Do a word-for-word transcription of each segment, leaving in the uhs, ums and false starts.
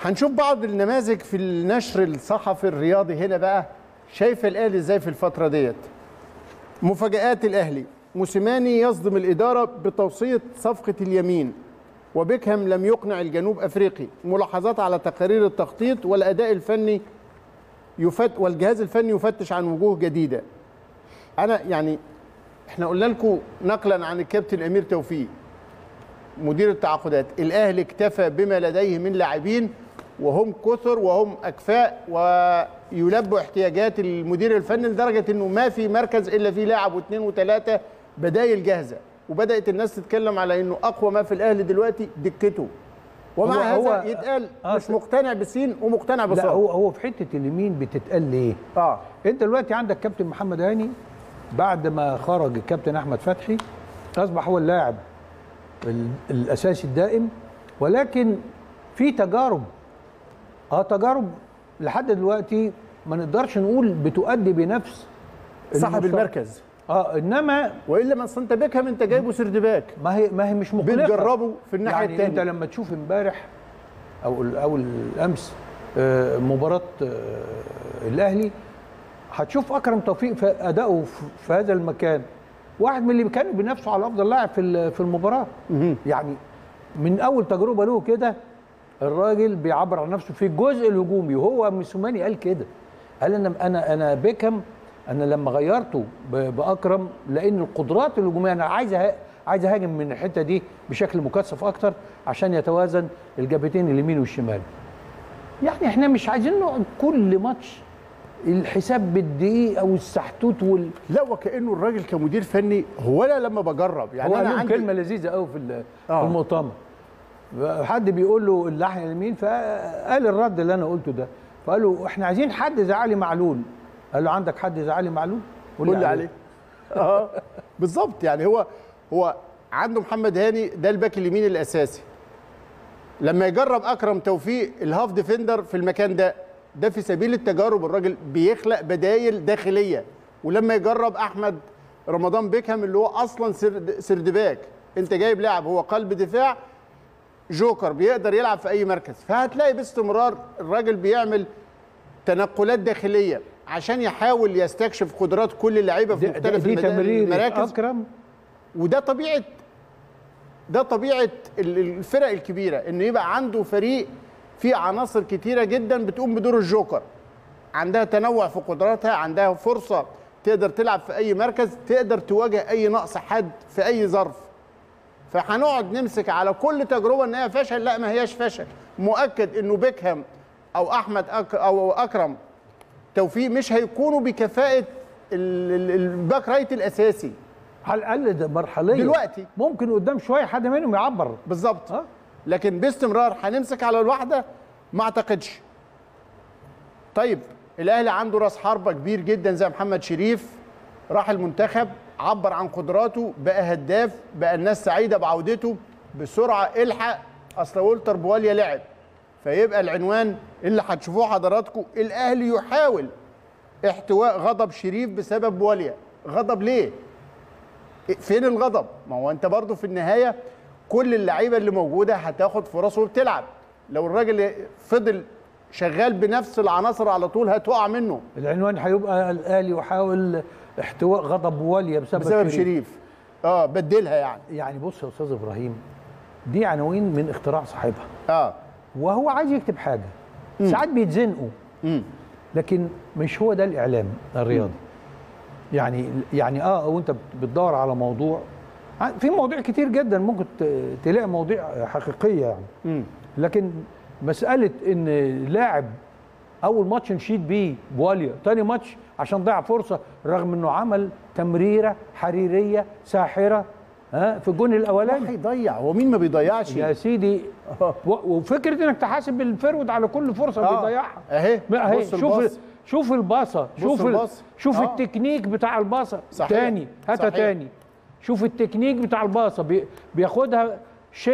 هنشوف بعض النماذج في النشر الصحفي الرياضي هنا بقى. شايف الاهلي ازاي في الفتره ديت؟ مفاجآت الاهلي: موسيماني يصدم الاداره بتوصيه صفقه اليمين، وبيكهام لم يقنع الجنوب افريقي. ملاحظات على تقارير التخطيط والاداء الفني يفت والجهاز الفني يفتش عن وجوه جديده. انا يعني احنا قلنا لكم نقلا عن الكابتن امير توفيق مدير التعاقدات، الاهلي اكتفى بما لديه من لاعبين وهم كثر وهم اكفاء ويلبوا احتياجات المدير الفني، لدرجه انه ما في مركز الا فيه لاعب واثنين وثلاثه بدايل جاهزه، وبدات الناس تتكلم على انه اقوى ما في الاهلي دلوقتي دكته. ومع هو هذا هو يتقال آه مش مقتنع بسين ومقتنع بصاد. لا، هو هو في حته اليمين بتتقال ليه؟ اه انت دلوقتي عندك كابتن محمد هاني بعد ما خرج الكابتن احمد فتحي اصبح هو اللاعب الاساسي الدائم، ولكن في تجارب اه تجارب لحد دلوقتي ما نقدرش نقول بتؤدي بنفس صاحب المركز. اه انما والا ما انت بيكهام انت جايبه سردباك، ما هي ما هي مش مقلقه، بتجربه في الناحيه يعني الثانيه. انت لما تشوف امبارح او او الامس آه مباراه آه الاهلي، هتشوف اكرم توفيق في ادائه في هذا المكان واحد من اللي كانوا بينافسوا على افضل لاعب في في المباراه. يعني من اول تجربه له كده الراجل بيعبر عن نفسه في الجزء الهجومي، وهو موسيماني قال كده، قال انا انا انا بيكهام انا لما غيرته باكرم لان القدرات الهجوميه انا عايز عايز اهاجم من الحته دي بشكل مكثف اكتر عشان يتوازن الجبهتين اليمين والشمال. يعني احنا مش عايزين نقعد كل ماتش الحساب بالدقيقه او السحتوت وال لا، وكانه الراجل كمدير فني هو انا لما بجرب يعني هو انا عندي كلمه لذيذه قوي في آه. المؤتمر، حد بيقول له الناحيه اليمين فقال الرد اللي انا قلته ده، فقال له احنا عايزين حد زي علي معلول. قال له عندك حد زي علي معلول؟ قول لي عليه. اه بالظبط. يعني هو هو عنده محمد هاني ده الباك اليمين الاساسي، لما يجرب اكرم توفيق الهاف ديفندر في المكان ده ده في سبيل التجارب، الراجل بيخلق بدايل داخليه. ولما يجرب احمد رمضان بيكهام اللي هو اصلا سرد سردباك، انت جايب لاعب هو قلب دفاع جوكر بيقدر يلعب في اي مركز، فهتلاقي باستمرار الراجل بيعمل تنقلات داخليه عشان يحاول يستكشف قدرات كل اللعيبه في مختلف المراكز. اكرم وده طبيعه ده طبيعه الفرق الكبيره، انه يبقى عنده فريق فيه عناصر كتيره جدا بتقوم بدور الجوكر، عندها تنوع في قدراتها، عندها فرصه تقدر تلعب في اي مركز، تقدر تواجه اي نقص حد في اي ظرف. فهنقعد نمسك على كل تجربه ان هي فشل، لا ما هياش فشل. مؤكد انه بيكهام او احمد أك او اكرم توفيق مش هيكونوا بكفاءه الباك رايت الاساسي على الاقل ده مرحليه دلوقتي، ممكن قدام شويه حد منهم يعبر بالظبط. لكن باستمرار هنمسك على الواحده ما اعتقدش. طيب الاهلي عنده راس حربه كبير جدا زي محمد شريف، راح المنتخب عبر عن قدراته، بقى هداف، بقى الناس سعيده بعودته بسرعه. الحق اصل والتر بواليا لعب، فيبقى العنوان اللي هتشوفوه حضراتكم الاهلي يحاول احتواء غضب شريف بسبب بواليا. غضب ليه؟ فين الغضب؟ ما هو انت برضو في النهايه كل اللعيبه اللي موجوده هتاخد فرص وبتلعب. لو الراجل فضل شغال بنفس العناصر على طول هتقع منه. العنوان هيبقى الاهلي يحاول احتواء غضب بواليا بسبب, بسبب شريف. شريف اه بدلها يعني. يعني بص يا استاذ ابراهيم، دي عناوين من اختراع صاحبها. اه وهو عايز يكتب حاجه، ساعات بيتزنقوا، لكن مش هو ده الاعلام الرياضي. مم. يعني يعني اه وانت بتدور على موضوع، في مواضيع كتير جدا ممكن تلاقي مواضيع حقيقيه يعني. مم. لكن مساله ان لاعب اول ماتش نشيد بيه بواليا، تاني ماتش عشان ضيع فرصه رغم انه عمل تمريره حريريه ساحره ها في الجون الاولاني. هيضيع، هو مين ما بيضيعش يا سيدي؟ وفكره انك تحاسب الفرود على كل فرصه آه. بيضيعها اهي اهي. شوف شوف الباصه، شوف الباصة. شوف آه. التكنيك بتاع الباصه تاني، هاتها تاني. شوف التكنيك بتاع الباصه بي... بياخدها شيب،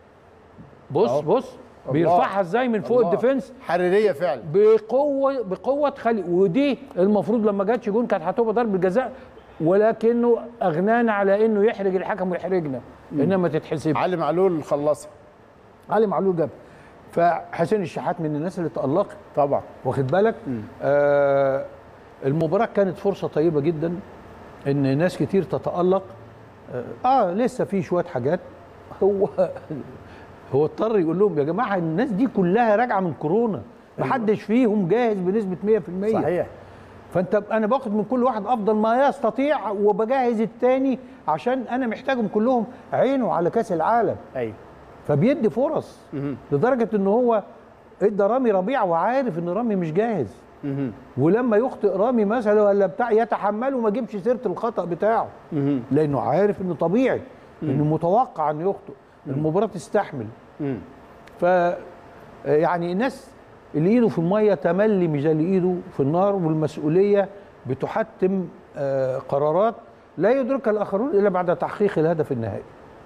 بص أوه. بص بيرفعها ازاي من فوق الديفنس، حريريه فعلا بقوه بقوه تخلي. ودي المفروض لما جاتش جون كانت هتبقى ضربه جزاء، ولكنه اغنانا على انه يحرج الحكم ويحرجنا، انما تتحسب. علي معلول خلصها، علي معلول جاب. فحسين الشحات من الناس اللي تألقت طبعا. واخد بالك. آه المباراه كانت فرصه طيبه جدا ان ناس كتير تتألق. اه, آه لسه في شويه حاجات. هو هو اضطر يقول لهم يا جماعه الناس دي كلها راجعه من كورونا، محدش فيهم جاهز بنسبه مية في المية. صحيح. فانت انا باخد من كل واحد افضل ما يستطيع وبجهز التاني عشان انا محتاجهم كلهم عينه على كاس العالم. ايوه. فبيدي فرص لدرجه ان هو ادى رامي ربيعه وعارف ان رامي مش جاهز. ولما يخطئ رامي مثلا ولا بتاع يتحمله وما يجيبش سيره الخطا بتاعه، لانه عارف انه طبيعي، انه متوقع انه يخطئ. المباراه تستحمل. ف يعني الناس اللي ايده في الميه تملي مش زي اللي ايده في النار، والمسؤوليه بتحتم آه قرارات لا يدركها الاخرون الا بعد تحقيق الهدف النهائي.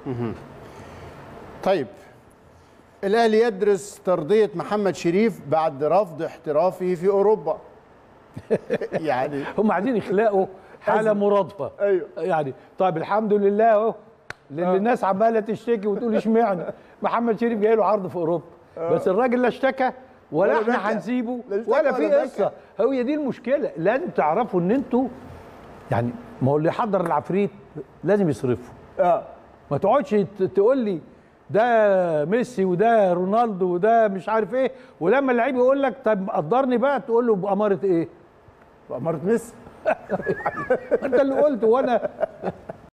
طيب الاهلي يدرس ترضيه محمد شريف بعد رفض احترافه في اوروبا. يعني هم عايزين يخلقوا حاله مرادفه. ايوه. يعني طيب الحمد لله اهو اللي الناس عماله تشتكي وتقول اشمعنى محمد شريف جاي له عرض في اوروبا. أوه. بس الراجل لا اشتكى ولا, ولا احنا هنسيبه ولا في قصه. هي دي المشكله. لازم تعرفوا ان انتوا يعني ما هو اللي يحضر العفريت لازم يصرفه. اه ما تقعدش تقول لي ده ميسي وده رونالدو وده مش عارف ايه، ولما اللعيب يقول لك طب قدرني بقى تقول له بأمارة ايه؟ بأمارة ميسي. انت اللي قلت وانا